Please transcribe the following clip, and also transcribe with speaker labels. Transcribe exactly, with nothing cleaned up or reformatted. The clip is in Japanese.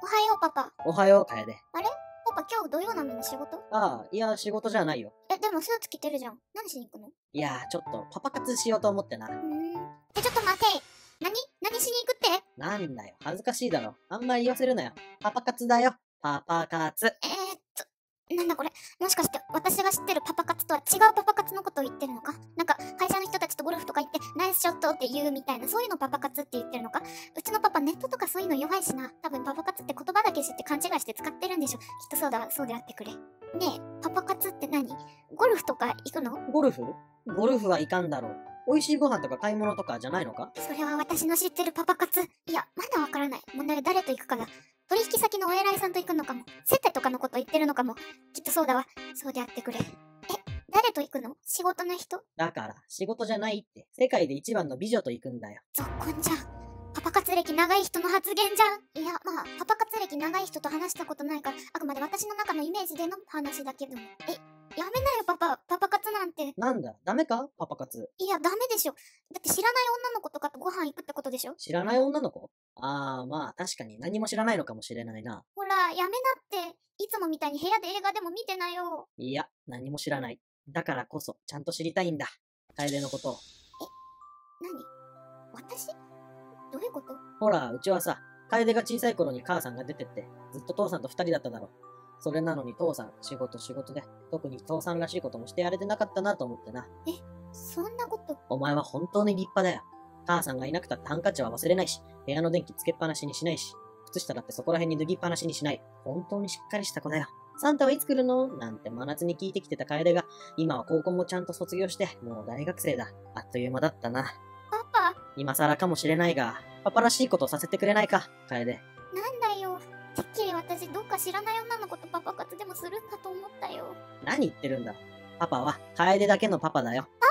Speaker 1: おはようパパ。
Speaker 2: おはよう、楓。
Speaker 1: あれパパ今日土曜なのに仕事？
Speaker 2: ああ、いや、仕事じゃないよ。
Speaker 1: え、でもスーツ着てるじゃん。何しに行くの？
Speaker 2: いや、ちょっとパパ活しようと思ってな。
Speaker 1: うーん。え、ちょっと待て。何何しに行くって？
Speaker 2: なんだよ、恥ずかしいだろ。あんまり言わせるなよ。パパ活だよ。パパ活。
Speaker 1: えー、っと、なんだこれ。もしかして私が知ってるパパ活とは違うパパ活のことを言ってるのか？なんか会社の人たちとゴルフとか行ってナイスショットって言うみたいな、そういうのパパ活って言ってるのか？うちのパパネットとかそういうの弱いしな。多分パパ活って言葉だけ知って勘違いして使ってるんでしょ。きっとそうだ、そうであってくれ。ねえ、パパ活って何？ゴルフとか行くの？
Speaker 2: ゴルフゴルフはいかんだろう。美味しいご飯とか買い物とかじゃないのか？
Speaker 1: それは私の知ってるパパ活。いや、まだわからない。問題は誰と行くかだ。取引先のお偉いさんと行くのかも。接待とかのこと言ってるのかも。きっとそうだわ。そうであってくれ。え、誰と行くの？仕事の人？
Speaker 2: だから、仕事じゃないって。世界で一番の美女と行くんだよ。
Speaker 1: ぞっこんじゃん。パパ活歴長い人の発言じゃん。いや、まあ、パパ活歴長い人と話したことないから、あくまで私の中のイメージでの話だけども。え、やめなよパパ。パパ活なんて。
Speaker 2: なんだ、ダメかパパ活。
Speaker 1: いや、ダメでしょ。だって知らない女の子とかとご飯行くってことでしょ。
Speaker 2: 知らない女の子？ああ、まあ、確かに何も知らないのかもしれないな。
Speaker 1: ほら、やめなって。いつもみたいに部屋で映画でも見てなよ。
Speaker 2: いや、何も知らない。だからこそ、ちゃんと知りたいんだ。楓のことを。
Speaker 1: 何？私？どういうこと？
Speaker 2: ほら、うちはさ、楓が小さい頃に母さんが出てって、ずっと父さんと二人だっただろ。それなのに父さん、仕事仕事で、特に父さんらしいこともしてやれてなかったなと思ってな。
Speaker 1: そんなこと。
Speaker 2: お前は本当に立派だよ。母さんがいなくたってハンカチは忘れないし、部屋の電気つけっぱなしにしないし、靴下だってそこら辺に脱ぎっぱなしにしない。本当にしっかりした子だよ。サンタはいつ来るのなんて真夏に聞いてきてた楓が、今は高校もちゃんと卒業して、もう大学生だ。あっという間だったな。
Speaker 1: パパ、
Speaker 2: 今更かもしれないが、パパらしいことをさせてくれないか、楓。
Speaker 1: なんだよ。てっきり私どっか知らない女の子とパパ活でもするんだと思ったよ。
Speaker 2: 何言ってるんだ。パパは楓だけのパパだよ。
Speaker 1: パ